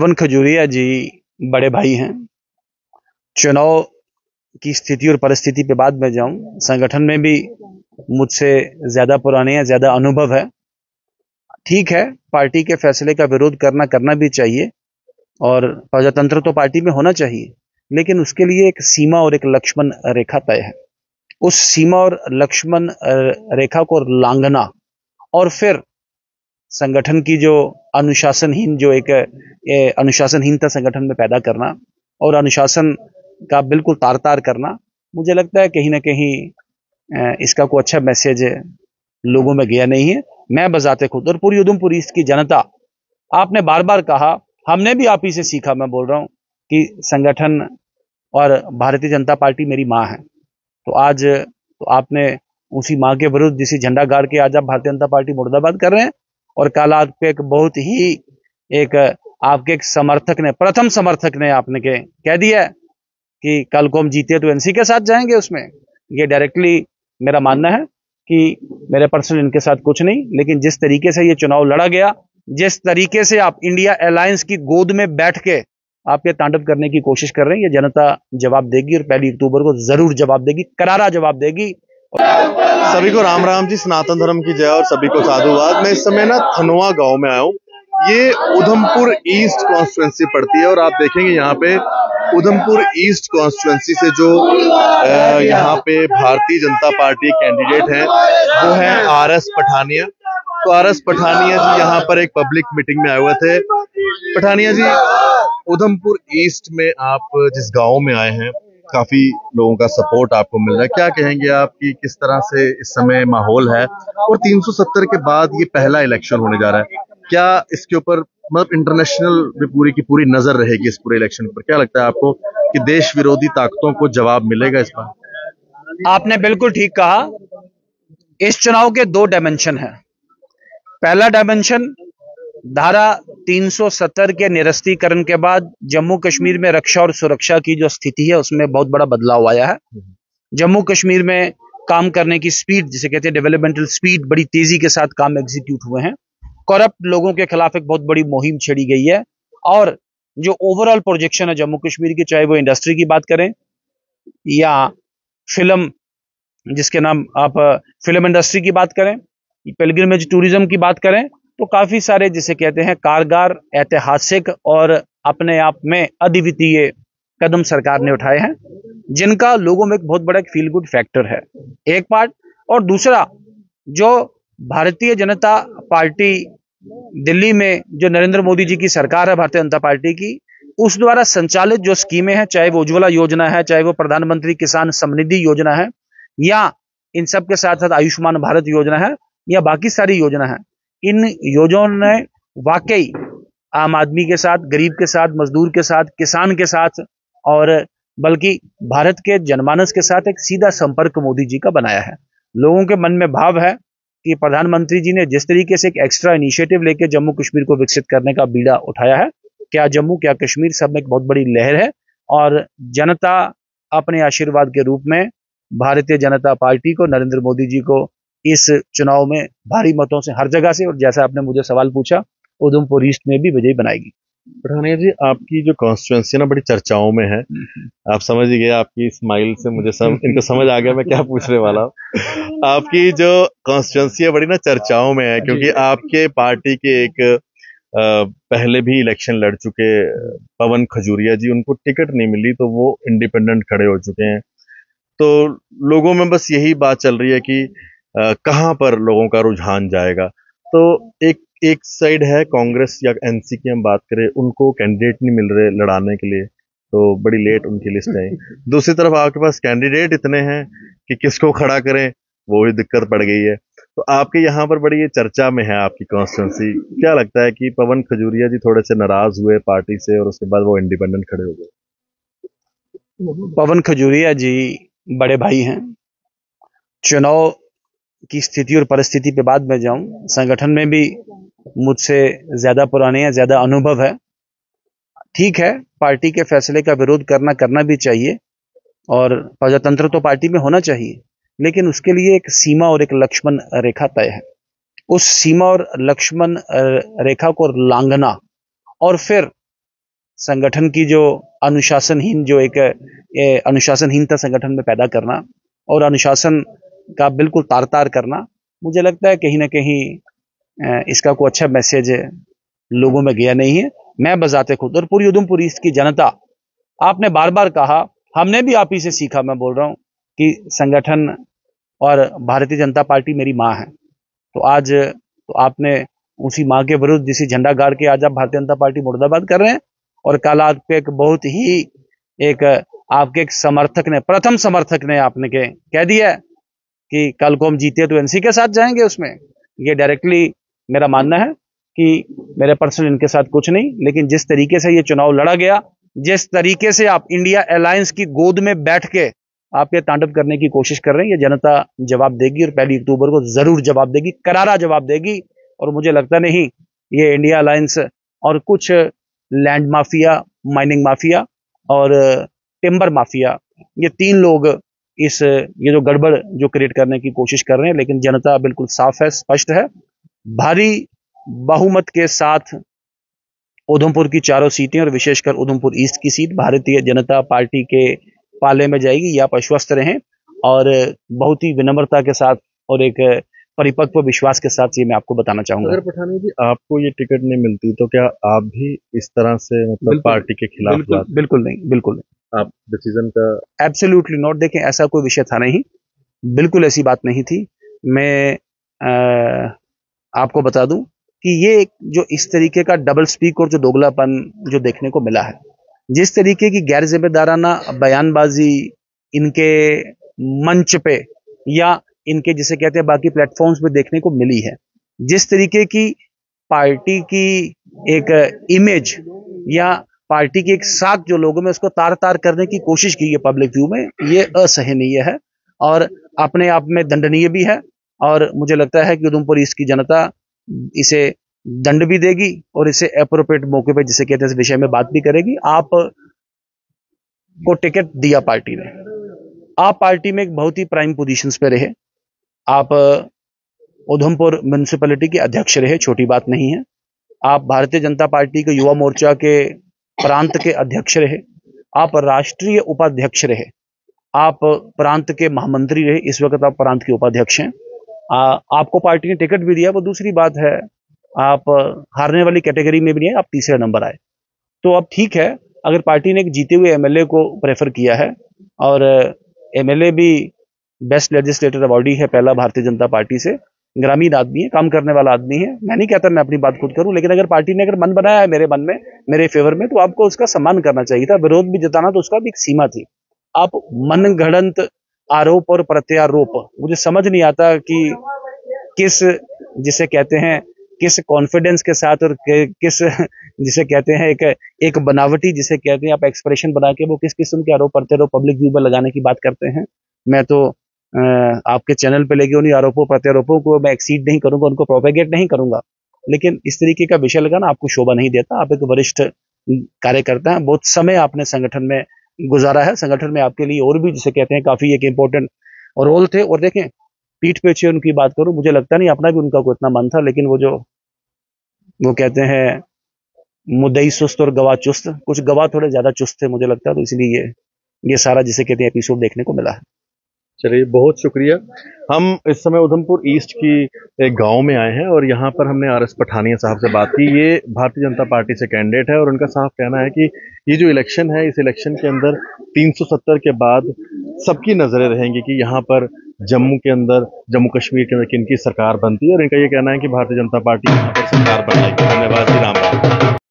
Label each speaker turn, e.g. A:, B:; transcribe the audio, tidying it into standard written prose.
A: पवन खजूरिया जी बड़े भाई हैं। चुनाव की स्थिति और परिस्थिति पे बाद में जाऊं, संगठन में भी मुझसे ज्यादा पुराने या ज्यादा अनुभव है। ठीक है, पार्टी के फैसले का विरोध करना भी चाहिए और प्रजातंत्र तो पार्टी में होना चाहिए, लेकिन उसके लिए एक सीमा और एक लक्ष्मण रेखा तय है। उस सीमा और लक्ष्मण रेखा को लांघना और फिर संगठन की जो अनुशासनहीनता संगठन में पैदा करना और अनुशासन का बिल्कुल तार तार करना, मुझे लगता है कहीं ना कहीं इसका कोई अच्छा मैसेज लोगों में गया नहीं है। मैं बजाते खुद और पूरी उधमपुर ईस्ट की जनता, आपने बार बार कहा, हमने भी आप ही से सीखा, मैं बोल रहा हूं कि संगठन और भारतीय जनता पार्टी मेरी माँ है। तो आज तो आपने उसी माँ के विरुद्ध जिसी झंडा गाड़ के आज आप भारतीय जनता पार्टी मुर्दाबाद कर रहे हैं, और कल आपके एक आपके एक समर्थक ने, प्रथम समर्थक ने आपने कह दिया कि कल को हम जीते तो एनसी के साथ जाएंगे। उसमें ये डायरेक्टली मेरा मानना है कि मेरे पर्सनल इनके साथ कुछ नहीं, लेकिन जिस तरीके से ये चुनाव लड़ा गया, जिस तरीके से आप इंडिया अलायंस की गोद में बैठ के आप ये तांडव करने की कोशिश कर रहे हैं, ये जनता जवाब देगी और 1 अक्टूबर को जरूर जवाब देगी, करारा जवाब देगी।
B: सभी को राम राम जी, सनातन धर्म की जय और सभी को साधुवाद। मैं इस समय ना धनोआ गांव में आया हूँ। ये उधमपुर ईस्ट कॉन्स्टिट्यूएंसी पड़ती है और आप देखेंगे यहाँ पे उधमपुर ईस्ट कॉन्स्टिट्यूएंसी से जो यहाँ पे भारतीय जनता पार्टी कैंडिडेट हैं वो है RS पठानिया। तो RS पठानिया जी यहाँ पर एक पब्लिक मीटिंग में आए हुए थे। पठानिया जी, उधमपुर ईस्ट में आप जिस गांव में आए हैं, काफी लोगों का सपोर्ट आपको मिल रहा है, क्या कहेंगे आप कि किस तरह से इस समय माहौल है? और 370 के बाद ये पहला इलेक्शन होने जा रहा है, क्या इसके ऊपर मतलब इंटरनेशनल में पूरी की पूरी नजर रहेगी इस पूरे इलेक्शन पर? क्या लगता है आपको कि देश विरोधी ताकतों को जवाब मिलेगा इस बार?
A: आपने बिल्कुल ठीक कहा। इस चुनाव के 2 डायमेंशन हैं। पहला डायमेंशन, धारा 370 के निरस्तीकरण के बाद जम्मू कश्मीर में रक्षा और सुरक्षा की जो स्थिति है उसमें बहुत बड़ा बदलाव आया है। जम्मू कश्मीर में काम करने की स्पीड, जिसे कहते हैं डेवलपमेंटल स्पीड, बड़ी तेजी के साथ काम एग्जीक्यूट हुए हैं। करप्ट लोगों के खिलाफ एक बहुत बड़ी मुहिम छेड़ी गई है और जो ओवरऑल प्रोजेक्शन है जम्मू कश्मीर की, चाहे वो इंडस्ट्री की बात करें या फिल्म, जिसके नाम आप फिल्म इंडस्ट्री की बात करें, पिलग्रिमेज टूरिज्म की बात करें, तो काफी सारे जिसे कहते हैं कारगर, ऐतिहासिक और अपने आप में अद्वितीय कदम सरकार ने उठाए हैं, जिनका लोगों में एक बहुत बड़ा फील गुड फैक्टर है, एक पार्ट। और दूसरा, जो भारतीय जनता पार्टी दिल्ली में जो नरेंद्र मोदी जी की सरकार है, भारतीय जनता पार्टी की, उस द्वारा संचालित जो स्कीमें हैं, चाहे वो उज्ज्वला योजना है, चाहे वो प्रधानमंत्री किसान समृद्धि योजना है, या इन सब के साथ साथ आयुष्मान भारत योजना है, या बाकी सारी योजना है, इन योजनाओं ने वाकई आम आदमी के साथ, गरीब के साथ, मजदूर के साथ, किसान के साथ और बल्कि भारत के जनमानस के साथ एक सीधा संपर्क मोदी जी का बनाया है। लोगों के मन में भाव है कि प्रधानमंत्री जी ने जिस तरीके से एक एक्स्ट्रा इनिशिएटिव लेके जम्मू कश्मीर को विकसित करने का बीड़ा उठाया है, क्या जम्मू क्या कश्मीर, सब में एक बहुत बड़ी लहर है और जनता अपने आशीर्वाद के रूप में भारतीय जनता पार्टी को, नरेंद्र मोदी जी को इस चुनाव में भारी मतों से हर जगह से, और जैसा आपने मुझे सवाल पूछा, उधमपुर ईस्ट में भी विजयी बनाएगी।
B: पठानिया जी, आपकी जो कॉन्स्टिट्यूएंसी ना बड़ी चर्चाओं में है, आप समझ ही गए, आपकी स्माइल से मुझे इनको समझ आ गया मैं क्या पूछने वाला हूँ। आपकी जो कॉन्स्टिट्यूएंसी है बड़ी ना चर्चाओं में है, क्योंकि आपके पार्टी के एक पहले भी इलेक्शन लड़ चुके पवन खजूरिया जी, उनको टिकट नहीं मिली तो वो इंडिपेंडेंट खड़े हो चुके हैं। तो लोगों में बस यही बात चल रही है कि कहाँ पर लोगों का रुझान जाएगा। तो एक साइड है कांग्रेस या एनसी की हम बात करें, उनको कैंडिडेट नहीं मिल रहे लड़ाने के लिए, तो बड़ी लेट उनकी लिस्ट है। दूसरी तरफ आपके पास कैंडिडेट इतने हैं कि किसको खड़ा करें वो भी दिक्कत पड़ गई है। तो आपके यहाँ पर बड़ी ये चर्चा में है आपकी कॉन्स्टिट्यूंसी, क्या लगता है कि पवन खजूरिया जी थोड़े से नाराज हुए पार्टी से और उसके बाद वो इंडिपेंडेंट खड़े हो गए?
A: पवन खजूरिया जी बड़े भाई हैं। चुनाव की स्थिति और परिस्थिति पे बाद में जाऊं, संगठन में भी मुझसे ज्यादा पुराने या ज्यादा अनुभव है। ठीक है, पार्टी के फैसले का विरोध करना भी चाहिए और प्रजातंत्र तो पार्टी में होना चाहिए, लेकिन उसके लिए एक सीमा और एक लक्ष्मण रेखा तय है। उस सीमा और लक्ष्मण रेखा को लांघना और फिर संगठन की जो अनुशासनहीनता संगठन में पैदा करना और अनुशासन का बिल्कुल तार तार करना, मुझे लगता है कहीं ना कहीं इसका कोई अच्छा मैसेज लोगों में गया नहीं है। मैं बजाते खुद और पूरी उधमपुर ईस्ट की जनता, आपने बार बार कहा, हमने भी आप ही से सीखा, मैं बोल रहा हूं कि संगठन और भारतीय जनता पार्टी मेरी माँ है। तो आज तो आपने उसी माँ के विरुद्ध जिसी झंडा गाड़ के आज आप भारतीय जनता पार्टी मुर्दाबाद कर रहे हैं, और कल आपके एक बहुत ही आपके एक समर्थक ने, प्रथम समर्थक ने आपने कह दिया कि कल को हम जीते तो एनसी के साथ जाएंगे। उसमें ये डायरेक्टली मेरा मानना है कि मेरे पर्सनल इनके साथ कुछ नहीं, लेकिन जिस तरीके से ये चुनाव लड़ा गया, जिस तरीके से आप इंडिया अलायंस की गोद में बैठ के आप ये तांडव करने की कोशिश कर रहे हैं, ये जनता जवाब देगी और 1 अक्टूबर को जरूर जवाब देगी, करारा जवाब देगी। और मुझे लगता नहीं ये इंडिया अलायंस और कुछ लैंड माफिया, माइनिंग माफिया और टिम्बर माफिया, ये 3 लोग ये जो गड़बड़ जो क्रिएट करने की कोशिश कर रहे हैं, लेकिन जनता बिल्कुल साफ है, स्पष्ट है। भारी बहुमत के साथ उधमपुर की 4 सीटें और विशेषकर उधमपुर ईस्ट की सीट भारतीय जनता पार्टी के पाले में जाएगी। ये आप आश्वस्त रहें और बहुत ही विनम्रता के साथ और एक परिपक्व विश्वास के साथ ये मैं आपको बताना चाहूंगा।
B: अगर पठानिया जी आपको ये टिकट नहीं मिलती तो क्या आप भी इस तरह से मतलब पार्टी के खिलाफ?
A: बिल्कुल नहीं।
B: आप डिसीजन का
A: एब्सोल्युटली नॉट। देखें, ऐसा कोई विषय था नहीं, बिल्कुल ऐसी बात नहीं थी। मैं आपको बता दूं कि ये जो इस तरीके का डबल स्पीक और जो दोगलापन जो देखने को मिला है, जिस तरीके की गैर जिम्मेदाराना बयानबाजी इनके मंच पे या इनके जिसे कहते हैं बाकी प्लेटफॉर्म्स पे देखने को मिली है, जिस तरीके की पार्टी की एक इमेज या पार्टी की एक साख जो लोगों में उसको तार तार करने की कोशिश की है पब्लिक व्यू में, ये असहनीय है और अपने आप में दंडनीय भी है। और मुझे लगता है कि उधमपुर ईस्ट की जनता इसे दंड भी देगी और इसे एप्रोप्रिएट मौके पे जिसे कहते हैं इस विषय में बात भी करेगी। आप को टिकट दिया पार्टी ने, आप पार्टी में एक बहुत ही प्राइम पोजीशंस पे रहे, आप उधमपुर म्युनिसिपैलिटी के अध्यक्ष रहे, छोटी बात नहीं है। आप भारतीय जनता पार्टी के युवा मोर्चा के प्रांत के अध्यक्ष रहे, आप राष्ट्रीय उपाध्यक्ष रहे, आप प्रांत के महामंत्री रहे, इस वक्त आप प्रांत के उपाध्यक्ष हैं। आपको पार्टी ने टिकट भी दिया, वो दूसरी बात है। आप हारने वाली कैटेगरी में भी नहीं है, आप तीसरे नंबर आए। तो अब ठीक है, अगर पार्टी ने एक जीते हुए एमएलए को प्रेफर किया है और एमएलए भी बेस्ट लेजिस्लेटर अवार्डी है पहला भारतीय जनता पार्टी से, ग्रामीण आदमी है, काम करने वाला आदमी है। मैं नहीं कहता मैं अपनी बात खुद करूं, लेकिन अगर पार्टी ने अगर मन बनाया है मेरे मन में, मेरे फेवर में, तो आपको उसका सम्मान करना चाहिए था। विरोध भी जताना तो उसका भी एक सीमा थी। आप मनगढ़ंत आरोप और प्रत्यारोप, मुझे समझ नहीं आता कि किस जिसे कहते हैं किस कॉन्फिडेंस के साथ और किस जिसे कहते हैं एक बनावटी जिसे कहते हैं आप एक्सप्रेशन बना के वो किस किस्म के आरोप प्रत्यारोप पब्लिक व्यू में लगाने की बात करते हैं। मैं तो आपके चैनल पे लेके उन्हीं आरोपों प्रत्यारोपों को मैं एक्सीड नहीं करूंगा, उनको प्रोपेगेट नहीं करूंगा, लेकिन इस तरीके का विषय लगाना आपको शोभा नहीं देता। आप एक वरिष्ठ कार्यकर्ता हैं, बहुत समय आपने संगठन में गुजारा है, संगठन में आपके लिए और भी जिसे कहते हैं काफी एक इंपॉर्टेंट रोल थे। और देखें, पीठ पीछे उनकी बात करूं, मुझे लगता नहीं अपना भी उनका कोई इतना मन था, लेकिन वो कहते हैं मुद्दई सुस्त और गवाह चुस्त, कुछ गवाह थोड़े ज्यादा चुस्त थे मुझे लगता है, तो इसलिए ये सारा जिसे कहते हैं एपिसोड देखने को मिला है।
B: चलिए, बहुत शुक्रिया। हम इस समय उधमपुर ईस्ट की एक गांव में आए हैं और यहाँ पर हमने आर एस पठानिया साहब से बात की। ये भारतीय जनता पार्टी से कैंडिडेट है और उनका साफ कहना है कि ये जो इलेक्शन है, इस इलेक्शन के अंदर 370 के बाद सबकी नजरें रहेंगी कि यहाँ पर जम्मू के अंदर, जम्मू कश्मीर के अंदर किनकी सरकार बनती है, और इनका ये कहना है कि भारतीय जनता पार्टी यहाँ पर सरकार बनाएगी। धन्यवाद जी, राम राम।